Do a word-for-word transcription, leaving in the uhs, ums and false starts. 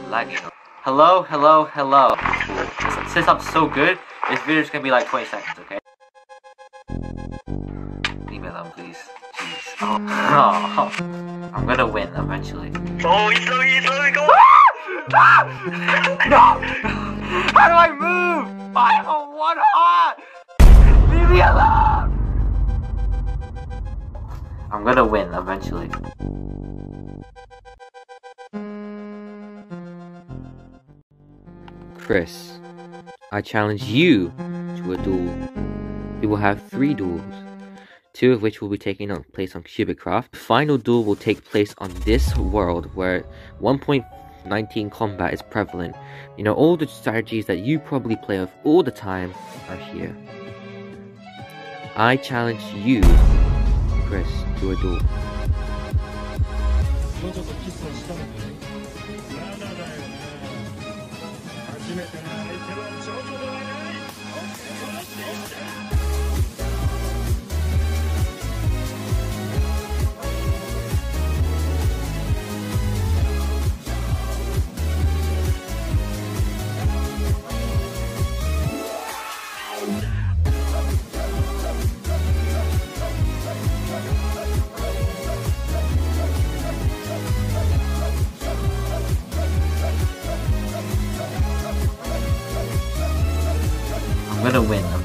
lagging. Hello, hello, hello. Since I'm so good, this video is gonna be like twenty seconds, okay? Leave me alone, please. Jeez. Oh, oh. I'm gonna win eventually. Oh, he's slowing, he's slowing, go on! No! How do I move? I have one heart! Leave me alone! I'm gonna win eventually. Chris, I challenge you to a duel. We will have three duels, two of which will be taking place on Cubicraft. The final duel will take place on this world where one point nineteen combat is prevalent. You know, all the strategies that you probably play with all the time are here. I challenge you, Chris, to a duel. I'm gonna win